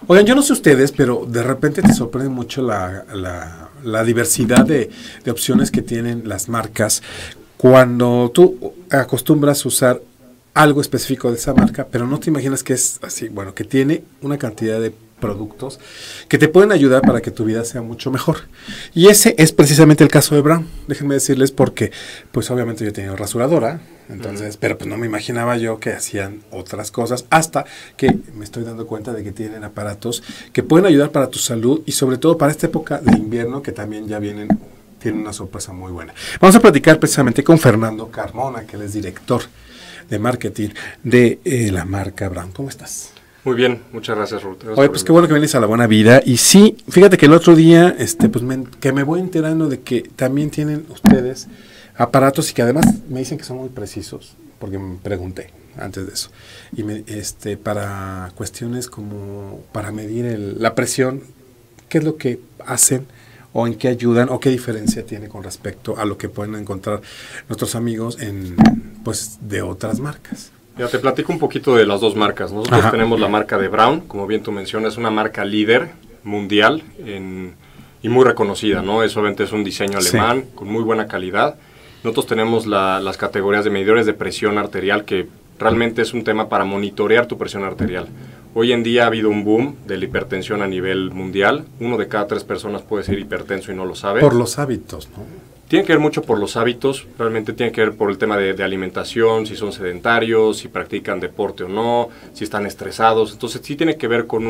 Oigan, yo no sé ustedes, pero de repente te sorprende mucho la diversidad de opciones que tienen las marcas cuando tú acostumbras a usar algo específico de esa marca, pero no te imaginas que es así, bueno, que tiene una cantidad de productos que te pueden ayudar para que tu vida sea mucho mejor. Y ese es precisamente el caso de Braun. Déjenme decirles porque, pues obviamente yo he tenido rasuradora, entonces, pero pues no me imaginaba yo que hacían otras cosas, hasta que me estoy dando cuenta de que tienen aparatos que pueden ayudar para tu salud y sobre todo para esta época de invierno que también ya tienen una sorpresa muy buena. Vamos a platicar precisamente con Fernando Carmona, que él es director de marketing de la marca Braun. ¿Cómo estás? Muy bien, muchas gracias, Ruth. Oye, pues qué bueno que vienes a La Buena Vida. Y sí, fíjate que el otro día, pues que me voy enterando de que también tienen ustedes aparatos y que además me dicen que son muy precisos, porque me pregunté antes de eso. Y para cuestiones como para medir la presión, ¿qué es lo que hacen o en qué ayudan o qué diferencia tiene con respecto a lo que pueden encontrar nuestros amigos pues de otras marcas? Ya te platico un poquito de las dos marcas. Nosotros tenemos la marca de Braun, como bien tú mencionas, una marca líder mundial y muy reconocida, ¿no? Obviamente es un diseño alemán con muy buena calidad. Nosotros tenemos las categorías de medidores de presión arterial, que realmente es un tema para monitorear tu presión arterial. Hoy en día ha habido un boom de la hipertensión a nivel mundial. 1 de cada 3 personas puede ser hipertenso y no lo sabe. Por los hábitos, ¿no? Tiene que ver mucho por los hábitos, realmente tiene que ver por el tema de alimentación, si son sedentarios, si practican deporte o no, si están estresados. Entonces sí tiene que ver con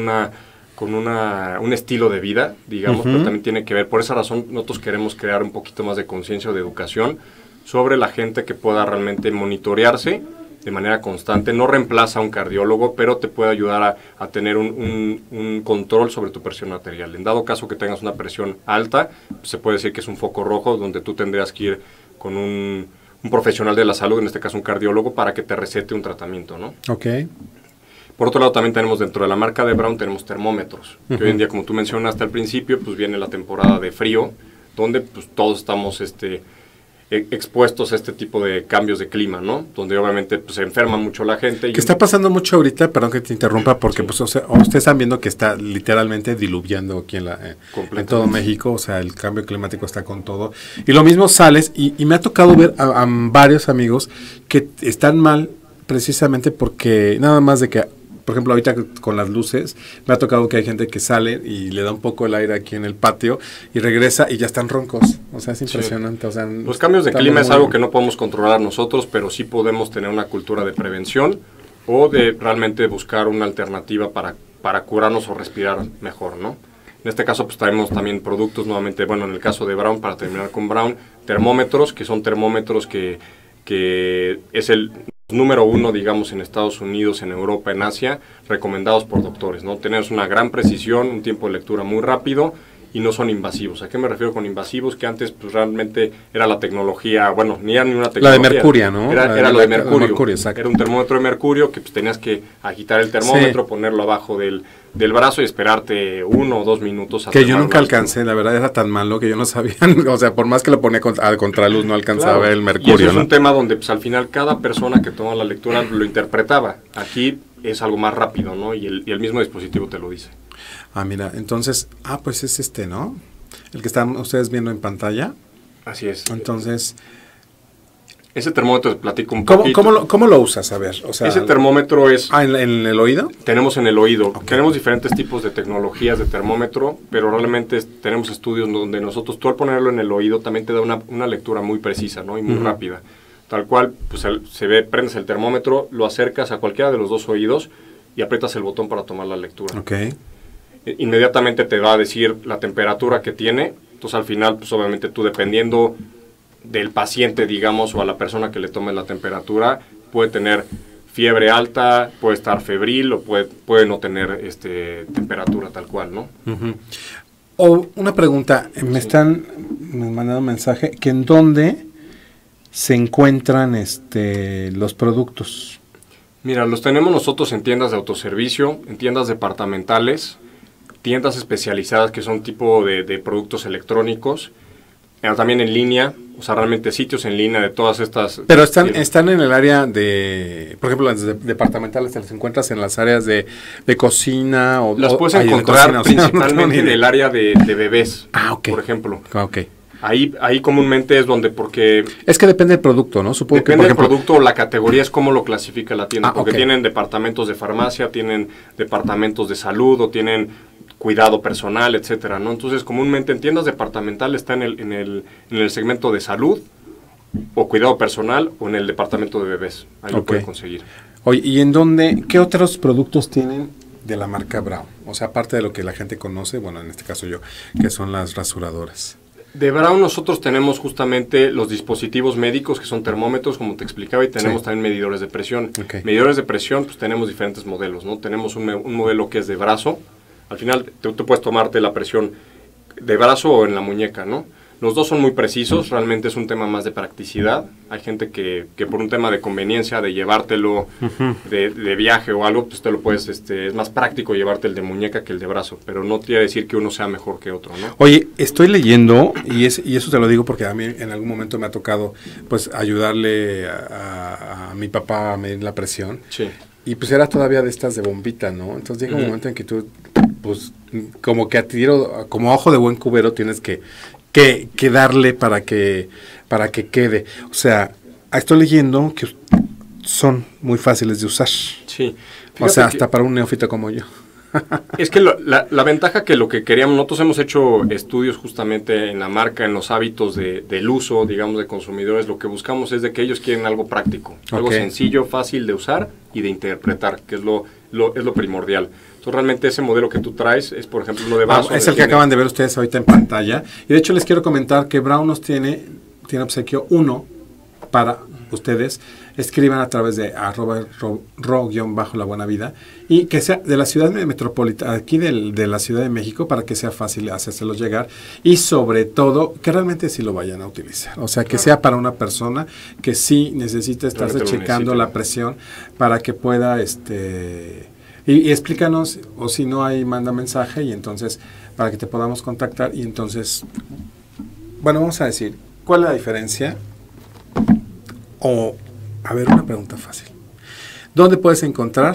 un estilo de vida, digamos, pero también tiene que ver, por esa razón nosotros queremos crear un poquito más de conciencia o de educación sobre la gente que pueda realmente monitorearse de manera constante. No reemplaza a un cardiólogo, pero te puede ayudar a tener un control sobre tu presión arterial. En dado caso que tengas una presión alta, pues se puede decir que es un foco rojo donde tú tendrías que ir con un profesional de la salud, en este caso un cardiólogo, para que te recete un tratamiento, ¿no? Ok. Por otro lado, también tenemos dentro de la marca de Braun, tenemos termómetros. Que hoy en día, como tú mencionaste al principio, pues viene la temporada de frío, donde pues todos estamos expuestos a este tipo de cambios de clima, ¿no? Donde obviamente pues, se enferma mucho la gente. Que está pasando mucho ahorita, perdón que te interrumpa, porque pues ustedes están viendo que está literalmente diluviando aquí en todo México, o sea, el cambio climático está con todo. Y lo mismo sales, y me ha tocado ver a varios amigos que están mal precisamente porque nada más de que, por ejemplo, ahorita con las luces, me ha tocado que hay gente que sale y le da un poco el aire aquí en el patio y regresa y ya están roncos. O sea, es impresionante. O sea, los cambios de clima es algo que no podemos controlar nosotros, pero sí podemos tener una cultura de prevención o de realmente buscar una alternativa para curarnos o respirar mejor, ¿no? En este caso, pues traemos también productos nuevamente, bueno, en el caso de Braun, para terminar con Braun, termómetros, que son termómetros que es el número 1, digamos, en Estados Unidos, en Europa, en Asia, recomendados por doctores, ¿no? Tenemos una gran precisión, un tiempo de lectura muy rápido y no son invasivos. ¿A qué me refiero con invasivos? Que antes, pues, realmente era la tecnología, bueno, ni era ni una tecnología. La de mercurio, ¿no? Era lo de mercurio. Exacto. Era un termómetro de mercurio que pues tenías que agitar el termómetro, ponerlo abajo del brazo y esperarte 1 o 2 minutos. Que yo nunca alcancé, la verdad era tan malo que yo no sabía, o sea, por más que lo ponía a contraluz no alcanzaba el mercurio. Y eso es un tema donde pues al final cada persona que toma la lectura lo interpretaba. Aquí es algo más rápido, ¿no? Y el mismo dispositivo te lo dice. Ah, mira, entonces, pues es ¿no? El que están ustedes viendo en pantalla. Así es. Entonces, ese termómetro, te platico un poquito. ¿Cómo lo usas? A ver, o sea, ese termómetro es... ¿en el oído? Tenemos en el oído. Okay. Tenemos diferentes tipos de tecnologías de termómetro, pero realmente tenemos estudios donde nosotros, tú al ponerlo en el oído, también te da una lectura muy precisa, ¿no? Y muy rápida. Tal cual, pues prendes el termómetro, lo acercas a cualquiera de los dos oídos y aprietas el botón para tomar la lectura. Ok. Inmediatamente te va a decir la temperatura que tiene. Entonces al final, pues obviamente tú, dependiendo del paciente, digamos, o a la persona que le tome la temperatura, puede tener fiebre alta, puede estar febril o puede no tener temperatura tal cual, ¿no? O una pregunta, me mandando un mensaje, que en dónde se encuentran los productos. Mira, los tenemos nosotros en tiendas de autoservicio, en tiendas departamentales, tiendas especializadas que son tipo de productos electrónicos, también en línea, o sea, realmente sitios en línea de todas estas... Pero están en el área de, por ejemplo, las departamentales, ¿te las encuentras en las áreas de cocina? Las puedes encontrar principalmente en el área de bebés, por ejemplo. Ok. Ahí comúnmente es donde, porque... Es que depende del producto, ¿no? Supongo depende que, por del producto, la categoría es cómo lo clasifica la tienda, porque tienen departamentos de farmacia, tienen departamentos de salud, o tienen cuidado personal, etcétera, ¿no? Entonces, comúnmente en tiendas departamentales está en el segmento de salud, o cuidado personal, o en el departamento de bebés. Ahí lo pueden conseguir. Oye, ¿y en dónde, qué otros productos tienen de la marca Braun? O sea, aparte de lo que la gente conoce, bueno, en este caso yo, que son las rasuradoras. De Braun nosotros tenemos justamente los dispositivos médicos, que son termómetros, como te explicaba, y tenemos también medidores de presión. Medidores de presión, pues tenemos diferentes modelos, ¿no? Tenemos un modelo que es de brazo. Al final tú puedes tomarte la presión de brazo o en la muñeca, ¿no? Los dos son muy precisos, realmente es un tema más de practicidad. Hay gente que por un tema de conveniencia, de llevártelo de viaje o algo, pues te lo puedes, es más práctico llevarte el de muñeca que el de brazo, pero no quiere decir que uno sea mejor que otro, ¿no? Oye, estoy leyendo, y eso te lo digo porque a mí en algún momento me ha tocado, pues, ayudarle a mi papá a medir la presión. Sí. Y pues era todavía de estas de bombita, ¿no? Entonces llega un momento en que tú, pues, como que a tiro, como a ojo de buen cubero tienes que darle para que quede. O sea, estoy leyendo que son muy fáciles de usar. Sí. O sea, hasta para un neófito como yo. Es que la ventaja que lo que queríamos, nosotros hemos hecho estudios justamente en la marca, en los hábitos del uso, digamos, de consumidores. Lo que buscamos es de que ellos quieren algo práctico, algo sencillo, fácil de usar y de interpretar, que es lo primordial. Entonces, realmente ese modelo que tú traes es, por ejemplo, uno de vaso. Es el que acaban de ver ustedes ahorita en pantalla. Y de hecho les quiero comentar que Braun nos tiene obsequio 1 para ustedes. Escriban a través de @ro_la buena vida y que sea de la ciudad metropolitana, aquí de la Ciudad de México, para que sea fácil hacérselos llegar y sobre todo que realmente sí lo vayan a utilizar. O sea, que sea para una persona que sí necesita estarse checando la presión para que pueda y explícanos, o si no hay, manda mensaje y entonces para que te podamos contactar y entonces, bueno, vamos a decir, ¿cuál es la diferencia? A ver, una pregunta fácil. ¿Dónde puedes encontrar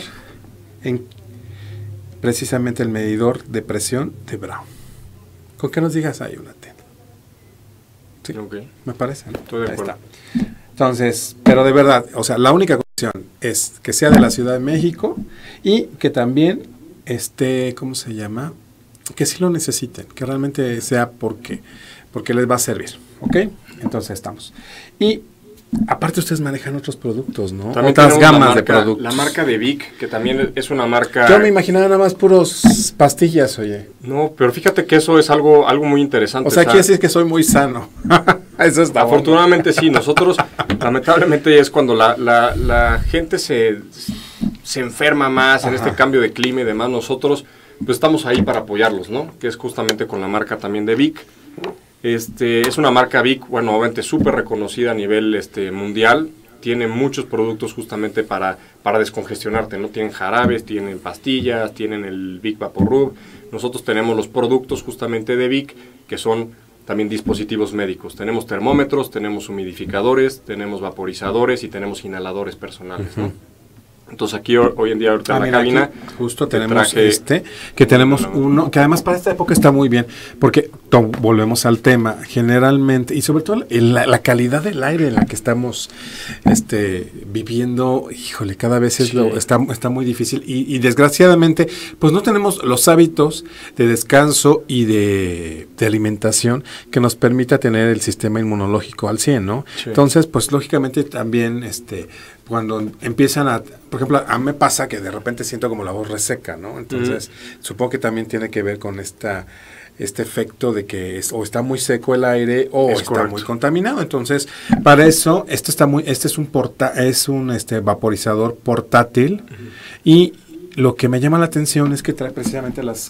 precisamente el medidor de presión de Braun? Con que nos digas ahí una tienda. Sí, me parece, ¿no? Estoy de acuerdo. Ahí está. Entonces, pero de verdad, o sea, la única condición es que sea de la Ciudad de México y que también ¿cómo se llama? Que sí lo necesiten, que realmente sea porque les va a servir, ¿ok? Entonces estamos. Y aparte ustedes manejan otros productos, ¿no? También otras gamas de productos. La marca de Vic, que también es una marca... Yo me imaginaba nada más puros pastillas, oye. No, pero fíjate que eso es algo muy interesante. O sea, quiere decir que soy muy sano. Eso está afortunadamente bueno. Sí, nosotros, lamentablemente es cuando la gente se enferma más en este cambio de clima y demás, nosotros pues estamos ahí para apoyarlos, ¿no? Que es justamente con la marca también de Vic. Es una marca Vic, bueno, obviamente súper reconocida a nivel mundial. Tiene muchos productos justamente para descongestionarte, ¿no? Tienen jarabes, tienen pastillas, tienen el Vic VapoRub. Nosotros tenemos los productos justamente de Vic, que son también dispositivos médicos. Tenemos termómetros, tenemos humidificadores, tenemos vaporizadores y tenemos inhaladores personales, ¿no? Entonces aquí hoy en día ahorita en la cabina justo tenemos que tenemos uno que además para esta época está muy bien porque volvemos al tema generalmente y sobre todo la calidad del aire en la que estamos viviendo, híjole, cada vez está muy difícil y desgraciadamente pues no tenemos los hábitos de descanso y de alimentación que nos permita tener el sistema inmunológico al 100, ¿no? Sí. Entonces pues lógicamente también cuando empiezan por ejemplo, a mí me pasa que de repente siento como la voz reseca, ¿no? Entonces, supongo que también tiene que ver con este efecto de que o está muy seco el aire o está muy contaminado. Entonces, para eso, es un vaporizador portátil y lo que me llama la atención es que trae precisamente las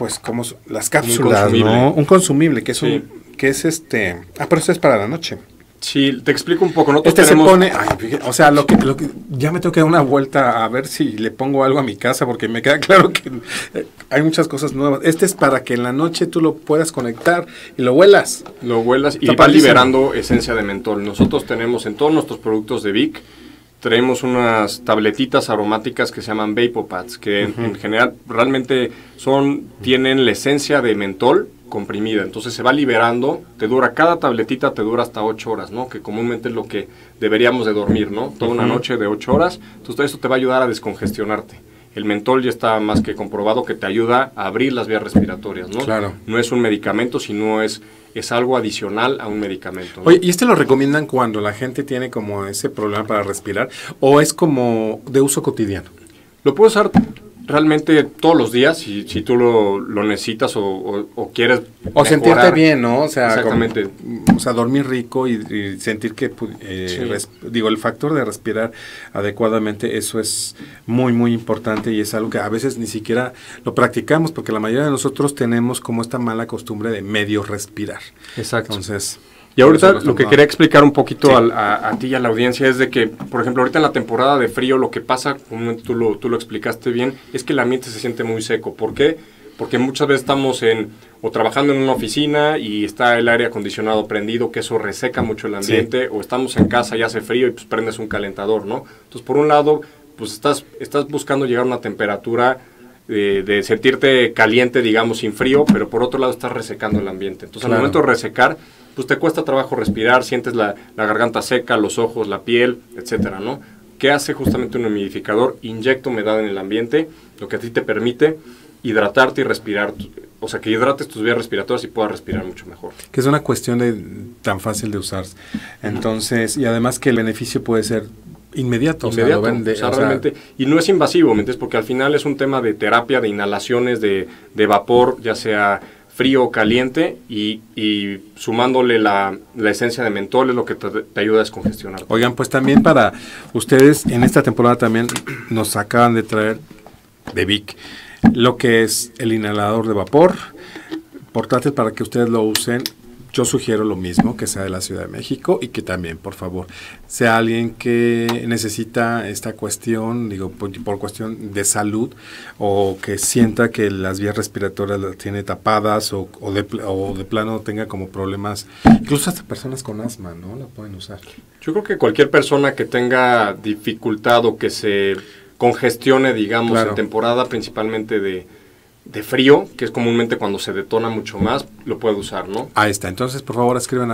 cápsulas, ¿no? Un consumible que es pero eso es para la noche. Sí, te explico un poco. Nosotros Este tenemos... se pone, o sea, lo que ya me tengo que dar una vuelta a ver si le pongo algo a mi casa, porque me queda claro que hay muchas cosas nuevas. Este es para que en la noche tú lo puedas conectar y lo huelas. Lo huelas y Está va padrísimo. liberando esencia de mentol. Nosotros tenemos en todos nuestros productos de Vic, traemos unas tabletitas aromáticas que se llaman VapoPads, que en general realmente tienen la esencia de mentol comprimida, entonces se va liberando, cada tabletita te dura hasta 8 horas, ¿no? Que comúnmente es lo que deberíamos de dormir, ¿no? Toda una noche de 8 horas, entonces esto te va a ayudar a descongestionarte. El mentol ya está más que comprobado que te ayuda a abrir las vías respiratorias, ¿no? Claro. No es un medicamento, sino es algo adicional a un medicamento, ¿no? Oye, ¿y este lo recomiendan cuando la gente tiene como ese problema para respirar o es como de uso cotidiano? Lo puedes usar realmente todos los días si tú lo necesitas o quieres O sentirte mejorar. bien, ¿no? O sea, Exactamente. o sea, dormir rico y sentir que, el factor de respirar adecuadamente, eso es muy, muy importante y es algo que a veces ni siquiera lo practicamos porque la mayoría de nosotros tenemos como esta mala costumbre de medio respirar. Exacto. Entonces... Y ahorita eso lo que quería explicar un poquito a ti y a la audiencia es de que, por ejemplo, ahorita en la temporada de frío lo que pasa, como tú lo explicaste bien, es que el ambiente se siente muy seco. ¿Por qué? Porque muchas veces estamos o trabajando en una oficina y está el aire acondicionado prendido, que eso reseca mucho el ambiente, o estamos en casa y hace frío y pues prendes un calentador, ¿no? Entonces, por un lado, pues estás buscando llegar a una temperatura de sentirte caliente, digamos, sin frío, pero por otro lado estás resecando el ambiente. Entonces, al momento de resecar, pues te cuesta trabajo respirar, sientes la garganta seca, los ojos, la piel, etcétera, ¿no? ¿Qué hace justamente un humidificador? Inyecta humedad en el ambiente, lo que a ti te permite hidratarte y respirar, o sea, que hidrates tus vías respiratorias y puedas respirar mucho mejor. Que es una cuestión tan fácil de usar. Entonces, y además que el beneficio puede ser inmediato. Realmente, y no es invasivo, ¿me entiendes? Porque al final es un tema de terapia, de inhalaciones, de vapor, ya sea frío o caliente, y sumándole la esencia de mentol es lo que te ayuda a descongestionar. Oigan, pues también para ustedes, en esta temporada también nos acaban de traer de Vic lo que es el inhalador de vapor portátil para que ustedes lo usen. Yo sugiero lo mismo, que sea de la Ciudad de México y que también, por favor, sea alguien que necesita esta cuestión, digo, por cuestión de salud, o que sienta que las vías respiratorias las tiene tapadas o de plano tenga como problemas, incluso hasta personas con asma, ¿no? La pueden usar. Yo creo que cualquier persona que tenga dificultad o que se congestione, digamos, en temporada principalmente de frío, que es comúnmente cuando se detona mucho más, lo puede usar, ¿no? Ahí está. Entonces, por favor, escriban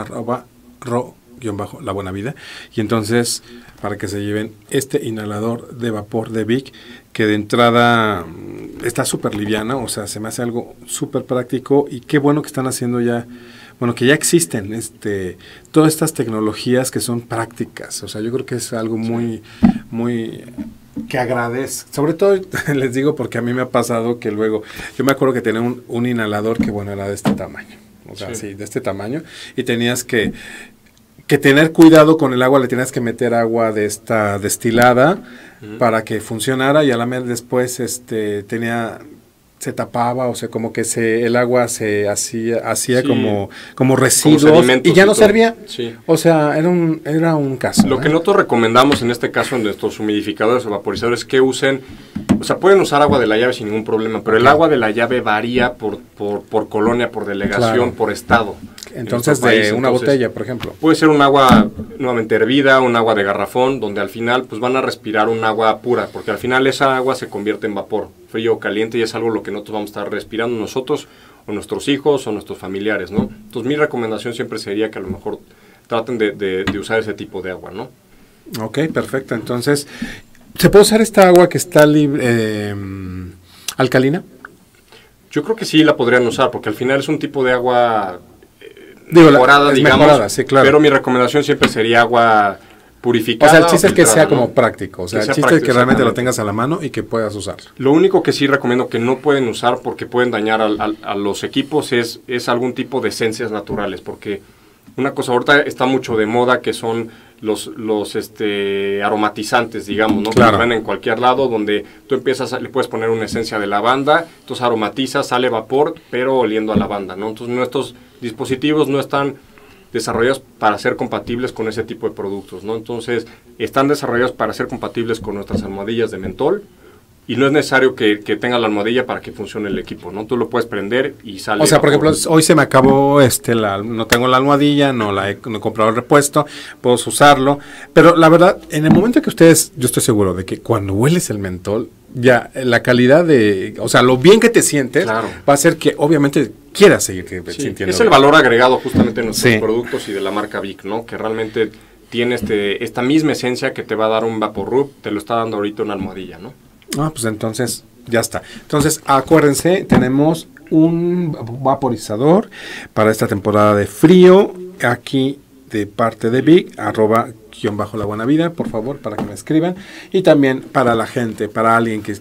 @ro_la buena vida. Y entonces, para que se lleven este inhalador de vapor de Vic, que de entrada está súper liviana, o sea, se me hace algo súper práctico y qué bueno que están haciendo ya, bueno, que ya existen todas estas tecnologías que son prácticas. O sea, yo creo que es algo muy, muy... que agradezco, sobre todo les digo porque a mí me ha pasado que luego, yo me acuerdo que tenía un inhalador que bueno, era de este tamaño, o sea, sí, de este tamaño, y tenías que tener cuidado con el agua, le tenías que meter agua de esta destilada para que funcionara, y a la vez después se tapaba, o sea, como que el agua se hacía sí, como residuos y ya no servía. Sí. O sea, era un caso. Lo que nosotros recomendamos en este caso en nuestros humidificadores o vaporizadores es que usen, o sea, pueden usar agua de la llave sin ningún problema, pero el agua de la llave varía por colonia, por delegación, por estado. Entonces, de una botella, por ejemplo. Puede ser un agua nuevamente hervida, un agua de garrafón, donde al final pues van a respirar un agua pura, porque al final esa agua se convierte en vapor, frío o caliente, y es algo lo que nosotros vamos a estar respirando nosotros, o nuestros hijos, o nuestros familiares, ¿no? Entonces mi recomendación siempre sería que a lo mejor traten de usar ese tipo de agua, ¿no? Ok, perfecto. Entonces, ¿se puede usar esta agua que está alcalina? Yo creo que sí la podrían usar, porque al final es un tipo de agua mejorada, digamos, mejorada, sí, claro. Pero mi recomendación siempre sería agua purificada. O sea, el chiste es que sea como práctico, o sea, el chiste es que realmente lo exactamente. tengas a la mano y que puedas usarlo. Lo único que sí recomiendo que no pueden usar porque pueden dañar a los equipos es algún tipo de esencias naturales, porque una cosa ahorita está mucho de moda que son los aromatizantes, digamos, ¿no? Claro. Que van en cualquier lado, donde tú le puedes poner una esencia de lavanda, entonces aromatiza, sale vapor, pero oliendo a lavanda, ¿no? Entonces nuestros dispositivos no están desarrollados para ser compatibles con ese tipo de productos, ¿no? Entonces, están desarrollados para ser compatibles con nuestras almohadillas de mentol, y no es necesario que tenga la almohadilla para que funcione el equipo, ¿no? Tú lo puedes prender y sale. O sea, por ejemplo, hoy se me acabó, no tengo la almohadilla, no he comprado el repuesto, puedo usarlo, pero la verdad, en el momento que ustedes, yo estoy seguro de que cuando hueles el mentol, ya la calidad o sea, lo bien que te sientes, claro, va a hacer que obviamente quieras seguir sintiendo. Es el valor agregado justamente de nuestros productos y de la marca Vic, ¿no? Que realmente tiene esta misma esencia que te va a dar un VapoRub, te lo está dando ahorita una almohadilla, ¿no? Ah, pues entonces ya está. Entonces, acuérdense, tenemos un vaporizador para esta temporada de frío, aquí de parte de Vic, @_la buena vida, por favor, para que me escriban. Y también para la gente, para alguien que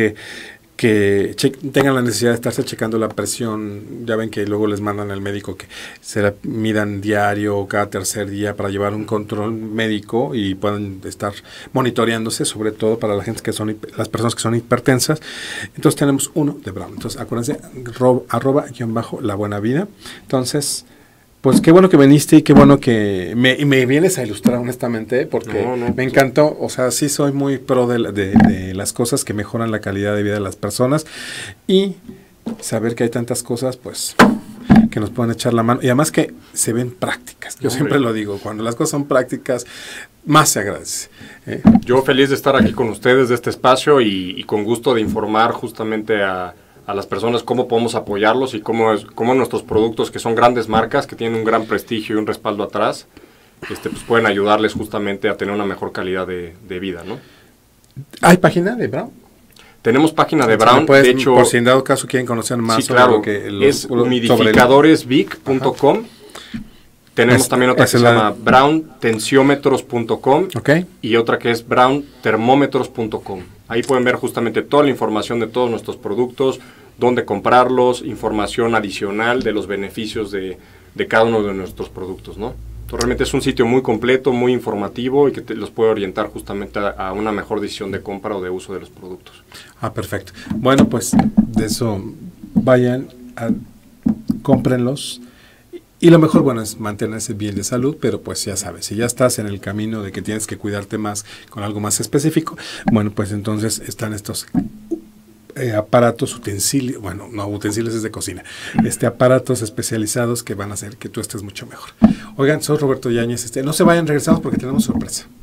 tengan la necesidad de estarse checando la presión. Ya ven que luego les mandan al médico que se la midan diario o cada tercer día para llevar un control médico y puedan estar monitoreándose, sobre todo para la gente las personas que son hipertensas. Entonces tenemos uno de Braun. Entonces acuérdense, @_la buena vida. Entonces, pues qué bueno que viniste y qué bueno que me vienes a ilustrar, honestamente, porque me encantó. O sea, sí soy muy pro de las cosas que mejoran la calidad de vida de las personas, y saber que hay tantas cosas, pues, que nos pueden echar la mano, y además que se ven prácticas. Yo siempre lo digo, cuando las cosas son prácticas, más se agradece. Yo feliz de estar aquí con ustedes, de este espacio, y con gusto de informar justamente a las personas cómo podemos apoyarlos y cómo nuestros productos, que son grandes marcas, que tienen un gran prestigio y un respaldo atrás, pues pueden ayudarles justamente a tener una mejor calidad de vida, ¿no? ¿Hay página de Braun? Tenemos página de Braun, de hecho, por si en dado caso quieren conocer más, sí, claro, es humidificadoresvic.com. Tenemos también otra que se llama browntensiómetros.com, y otra que es browntermómetros.com. Ahí pueden ver justamente toda la información de todos nuestros productos, dónde comprarlos, información adicional de los beneficios de cada uno de nuestros productos, ¿no? Entonces, realmente es un sitio muy completo, muy informativo, y que los puede orientar justamente a una mejor decisión de compra o de uso de los productos. Ah, perfecto. Bueno, pues de eso, vayan, cómprenlos. Y lo mejor, bueno, es mantenerse bien de salud, pero pues ya sabes, si ya estás en el camino de que tienes que cuidarte más con algo más específico, bueno, pues entonces están estos aparatos, utensilios, bueno, no, utensilios es de cocina, aparatos especializados que van a hacer que tú estés mucho mejor. Oigan, soy Roberto Yáñez, no se vayan, regresamos porque tenemos sorpresa.